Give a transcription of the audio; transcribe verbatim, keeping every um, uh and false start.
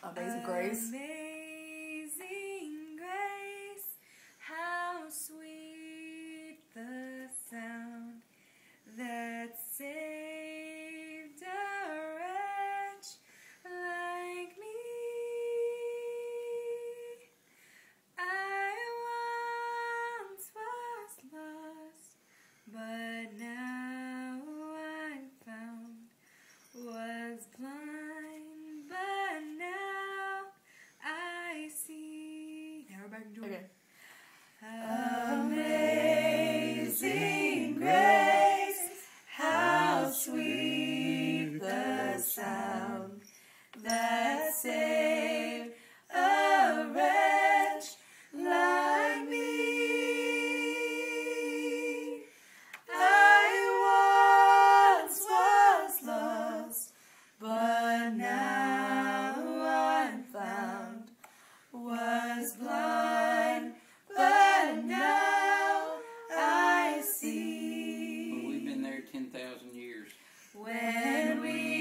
Amazing Grace. Amazing grace, how sweet the sound that saved a wretch like me. I once was lost, but now I'm found, was blind, but now I see. Now we're back to Okay. Amazing grace, how sweet the sound that saved a wretch like me. I once was lost, but now I'm found, was blind, but now I see. Well, we've been there ten thousand years. When we